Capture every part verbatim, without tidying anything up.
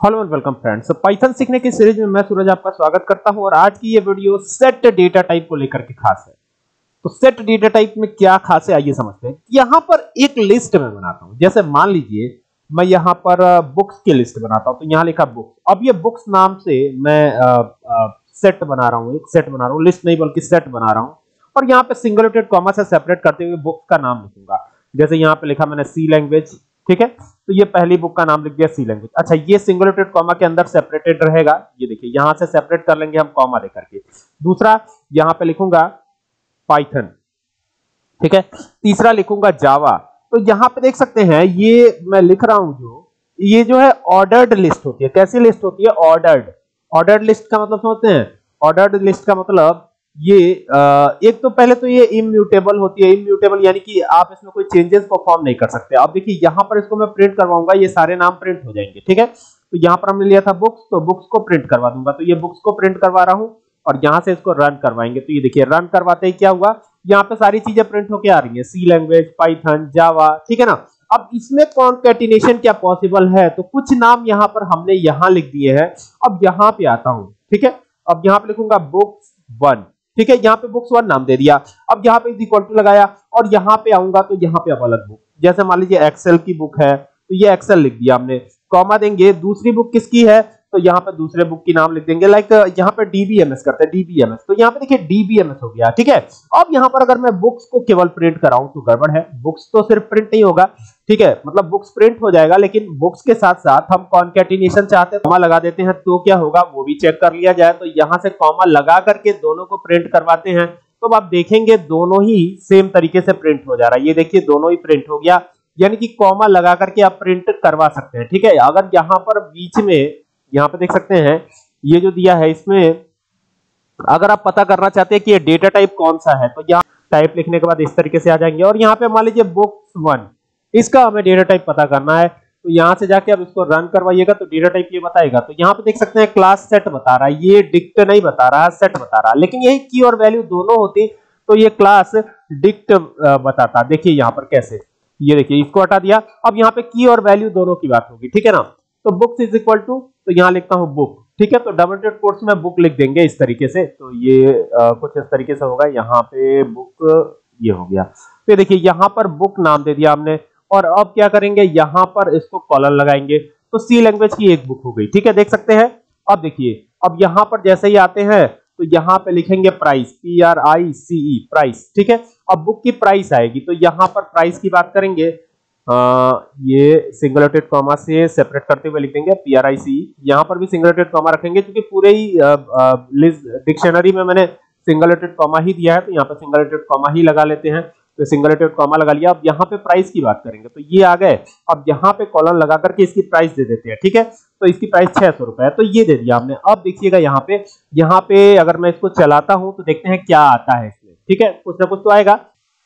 Hello and welcome friends, Python सीखने की series में मैं सूरज आपका स्वागत करता हूं और आज की ये वीडियो सेट डेटा टाइप को लेकर के खास है। तो सेट डेटा टाइप में क्या खास है आइए समझते हैं। यहां पर एक लिस्ट में बनाता हूं, जैसे मान लीजिए मैं यहां पर बुक्स की लिस्ट बनाता हूं, तो यहां लिखा बुक्स। अब ये बुक्स नाम से मैं आ, आ, सेट बना रहा हूं, एक सेट बना रहा हूं, लिस्ट नहीं बल्कि सेट बना रहा हूं। और यहां पे सिंगल कोटेड कॉमा से सेपरेट करते हुए बुक्स का नाम लिखूंगा। जैसे यहां पे लिखा मैंने सी लैंग्वेज, ठीक है, तो ये पहली बुक का नाम लिख दिया सी लैंग्वेज। अच्छा, ये सिंगल कोटेड कॉमा के अंदर सेपरेटेड रहेगा, ये देखिए यहां से सेपरेट कर लेंगे हम कॉमा देकर के। दूसरा यहां पे लिखूंगा पाइथन, ठीक है। तीसरा लिखूंगा जावा। तो यहां पे देख सकते हैं ये मैं लिख रहा हूं, जो ये जो है ऑर्डर्ड लिस्ट होती है। कैसी लिस्ट होती है? ऑर्डर्ड। ऑर्डर्ड लिस्ट का मतलब समझते हैं? ऑर्डर्ड लिस्ट का मतलब ये आ, एक तो पहले तो ये इम्यूटेबल होती है। इम्यूटेबल यानी कि आप इसमें कोई चेंजेस परफॉर्म नहीं कर सकते। अब देखिए यहां पर इसको मैं प्रिंट करवाऊंगा, ये सारे नाम प्रिंट हो जाएंगे, ठीक है। तो यहां पर हमने लिया था बुक्स, तो बुक्स को प्रिंट करवा दूंगा। तो ये बुक्स को प्रिंट करवा रहा हूं और यहां से इसको रन करवाएंगे। तो ये देखिए रन करवाते ही क्या हुआ, यहाँ पे सारी चीजें प्रिंट होके आ रही है, सी लैंग्वेज, पाइथन, जावा, ठीक है ना। अब इसमें कॉन्कैटिनेशन क्या पॉसिबल है? तो कुछ नाम यहाँ पर हमने यहाँ लिख दिए हैं। अब यहाँ पे आता हूं, ठीक है। अब यहाँ पे लिखूंगा बुक्स वन, ठीक है। यहाँ पे बुक्स वन नाम दे दिया। अब यहाँ पे इक्वल टू लगाया और यहाँ पे आऊंगा तो यहाँ पे अब अलग बुक, जैसे मान लीजिए एक्सेल की बुक है तो ये एक्सेल लिख दिया हमने। कॉमा देंगे, दूसरी बुक किसकी है तो यहाँ पे दूसरे बुक की नाम लिख देंगे। लाइक यहाँ पे डीबीएमएस करते हैं, डीबीएमएस, तो यहाँ पे देखिए डीबीएमएस हो गया, ठीक है। अब यहाँ पर अगर मैं बुक्स को केवल प्रिंट कराऊं तो गड़बड़ है। बुक्स तो सिर्फ प्रिंट नहीं होगा, ठीक है, मतलब बुक्स प्रिंट हो जाएगा, लेकिन बुक्स के साथ साथ हम कॉन्कैटिनेशन चाहते हैं, कॉमा लगा देते हैं तो क्या होगा वो भी चेक कर लिया जाए। तो यहाँ से कॉमा लगा करके दोनों को प्रिंट करवाते हैं, तो आप देखेंगे दोनों ही सेम तरीके से प्रिंट हो जा रहा है। ये देखिए दोनों ही प्रिंट हो गया, यानी कि कॉमा लगा करके आप प्रिंट करवा सकते हैं, ठीक है। अगर यहाँ पर बीच में, यहाँ पे देख सकते हैं ये जो दिया है, इसमें अगर आप पता करना चाहते हैं कि ये डेटा टाइप कौन सा है, तो यहाँ टाइप लिखने के बाद इस तरीके से आ जाएंगे। और यहाँ पे मान लीजिए बुक्स वन, इसका हमें डेटा टाइप पता करना है, तो यहाँ से जाके अब इसको रन करवाइएगा तो डेटा टाइप ये बताएगा। तो यहाँ पे देख सकते हैं क्लास सेट बता रहा है, ये डिक्ट नहीं बता रहा है, सेट बता रहा है। लेकिन यही की और वैल्यू दोनों होती तो ये क्लास डिक्ट बताता। देखिए यहाँ पर कैसे, ये देखिए इसको हटा दिया। अब यहाँ पे की और वैल्यू दोनों की बात होगी, ठीक है ना। तो बुक्स इज इक्वल टू, तो यहाँ लिखता हूँ बुक, ठीक है। तो डबल डॉट कोट्स में बुक लिख देंगे इस तरीके से। तो ये आ, कुछ इस तरीके से होगा। यहाँ पे बुक ये हो गया। तो देखिए यहाँ पर बुक नाम दे दिया हमने। और अब क्या करेंगे, यहाँ पर इसको कॉलन लगाएंगे, तो सी लैंग्वेज की एक बुक हो गई, ठीक है, देख सकते हैं। अब देखिए अब यहाँ पर जैसे ही आते हैं तो यहाँ पे लिखेंगे price, P R I C E, price, ठीक है। अब बुक की प्राइस आएगी, तो यहाँ पर प्राइस की बात करेंगे। आ, ये सिंगल कोटेड कॉमा से सेपरेट करते हुए लिख देंगे पी आर आई सी ई। यहाँ पर भी सिंगल कोटेड कॉमा रखेंगे, क्योंकि पूरे ही डिक्शनरी में मैंने सिंगल कोटेड कॉमा ही दिया है, तो यहाँ पर सिंगल कोटेड कॉमा ही लगा लेते हैं। तो सिंगल कोटेड कॉमा लगा लिया। अब यहाँ पे प्राइस की बात करेंगे, तो ये आ गए। अब यहाँ पे कॉलन लगा करके इसकी प्राइस दे देते हैं, ठीक है। तो इसकी प्राइस छह सौ रुपए है, तो ये दे दिया हमने। अब देखिएगा यहाँ पे, यहाँ पे अगर मैं इसको चलाता हूं तो देखते हैं क्या आता है इसमें, ठीक है, कुछ ना कुछ तो आएगा।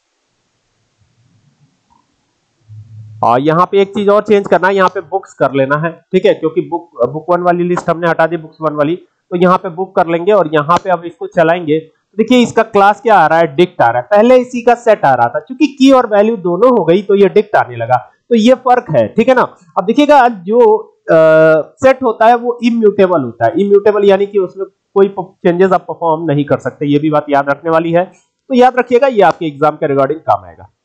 और यहाँ पे एक चीज और चेंज करना है, यहाँ पे बुक्स कर लेना है, ठीक है, क्योंकि बुक बुक वन वाली लिस्ट हमने हटा दी, बुक्स वन वाली। तो यहाँ पे बुक कर लेंगे और यहाँ पे अब इसको चलाएंगे। तो देखिए इसका क्लास क्या आ रहा है, डिक्ट आ रहा है। पहले इसी का सेट आ रहा था, क्योंकि की और वैल्यू दोनों हो गई तो ये डिक्ट आने लगा। तो ये फर्क है, ठीक है ना। अब देखिएगा जो सेट होता है वो इम्यूटेबल होता है। इम्यूटेबल यानी कि उसमें कोई चेंजेस आप परफॉर्म नहीं कर सकते, ये भी बात याद रखने वाली है। तो याद रखिएगा, ये आपके एग्जाम के रिगार्डिंग काम आएगा।